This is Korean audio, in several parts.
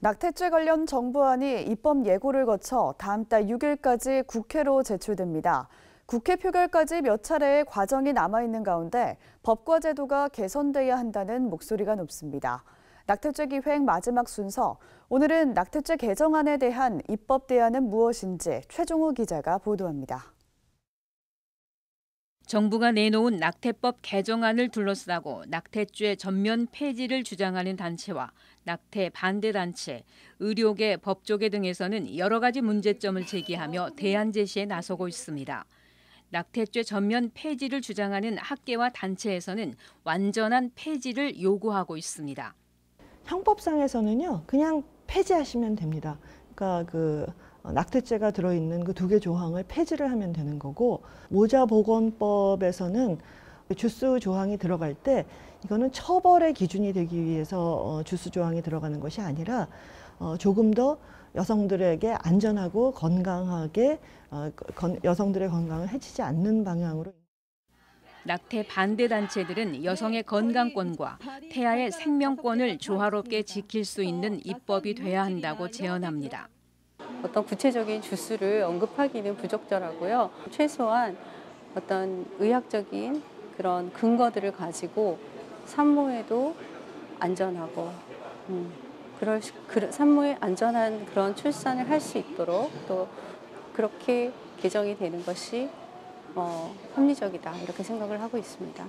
낙태죄 관련 정부안이 입법 예고를 거쳐 다음 달 6일까지 국회로 제출됩니다. 국회 표결까지 몇 차례의 과정이 남아있는 가운데 법과 제도가 개선돼야 한다는 목소리가 높습니다. 낙태죄 기획 마지막 순서, 오늘은 낙태죄 개정안에 대한 입법 대안은 무엇인지 최종호 기자가 보도합니다. 정부가 내놓은 낙태법 개정안을 둘러싸고 낙태죄 전면 폐지를 주장하는 단체와 낙태 반대 단체, 의료계, 법조계 등에서는 여러 가지 문제점을 제기하며 대안 제시에 나서고 있습니다. 낙태죄 전면 폐지를 주장하는 학계와 단체에서는 완전한 폐지를 요구하고 있습니다. 형법상에서는요, 그냥 폐지하시면 됩니다. 그러니까 낙태죄가 들어있는 그 두 개 조항을 폐지를 하면 되는 거고, 모자보건법에서는 주스 조항이 들어갈 때 이거는 처벌의 기준이 되기 위해서 주스 조항이 들어가는 것이 아니라 조금 더 여성들에게 안전하고 건강하게 여성들의 건강을 해치지 않는 방향으로. 낙태 반대 단체들은 여성의 건강권과 태아의 생명권을 조화롭게 지킬 수 있는 입법이 돼야 한다고 제언합니다. 어떤 구체적인 주스를 언급하기는 부적절하고요. 최소한 어떤 의학적인 그런 근거들을 가지고 산모에도 안전하고 산모의 안전한 그런 출산을 할 수 있도록 또 그렇게 개정이 되는 것이 합리적이다 이렇게 생각을 하고 있습니다.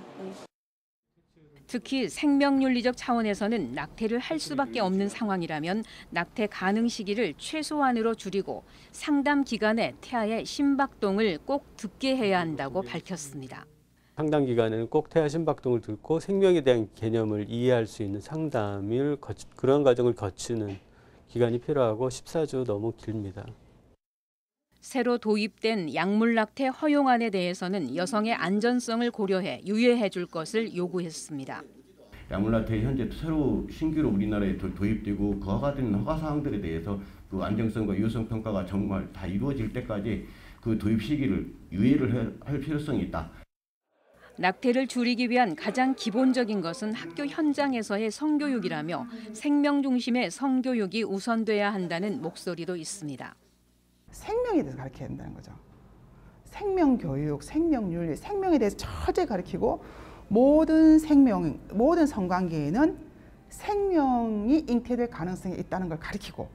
특히 생명윤리적 차원에서는 낙태를 할 수밖에 없는 상황이라면 낙태 가능 시기를 최소한으로 줄이고 상담 기간에 태아의 심박동을 꼭 듣게 해야 한다고 밝혔습니다. 상담 기간에는 꼭 태아 심박동을 듣고 생명에 대한 개념을 이해할 수 있는 상담을 그런 과정을 거치는 기간이 필요하고 14주 너무 길입니다. 새로 도입된 약물 낙태 허용안에 대해서는 여성의 안전성을 고려해 유예해 줄 것을 요구했습니다. 약물 낙태 현재 새로 신규로 우리나라에 도입되고 그와 같은 허가 사항들에 대해서 그 안정성과 유효성 평가가 정말 다 이루어질 때까지 그 도입 시기를 유예를 할 필요성이 있다. 낙태를 줄이기 위한 가장 기본적인 것은 학교 현장에서의 성교육이라며 생명 중심의 성교육이 우선돼야 한다는 목소리도 있습니다. 생명에 대해서 가르쳐야 된다는 거죠. 생명교육, 생명윤리, 생명에 대해서 철저히 가르치고 모든 성관계에는 생명이 잉태될 가능성이 있다는 걸 가르치고.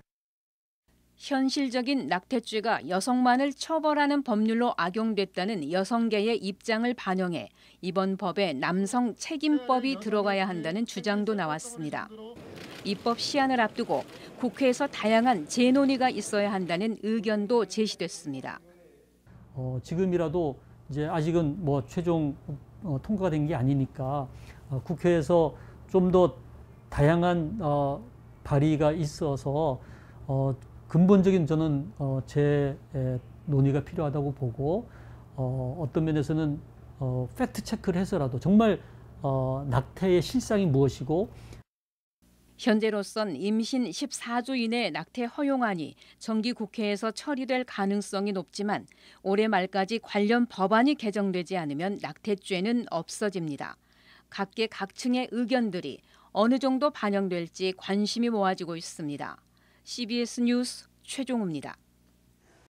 현실적인 낙태죄가 여성만을 처벌하는 법률로 악용됐다는 여성계의 입장을 반영해 이번 법에 남성 책임법이 들어가야 한다는 주장도 나왔습니다. 입법 시한을 앞두고 국회에서 다양한 재논의가 있어야 한다는 의견도 제시됐습니다. 지금이라도 이제 아직은 뭐 최종 통과가 된 게 아니니까 국회에서 좀 더 다양한 발의가 있어서 근본적인 저는 논의가 필요하다고 보고 어떤 면에서는 팩트 체크를 해서라도 정말 낙태의 실상이 무엇이고 현재로선 임신 14주 이내 낙태 허용안이 정기국회에서 처리될 가능성이 높지만 올해 말까지 관련 법안이 개정되지 않으면 낙태죄는 없어집니다. 각계 각층의 의견들이 어느 정도 반영될지 관심이 모아지고 있습니다. CBS 뉴스 최종우입니다.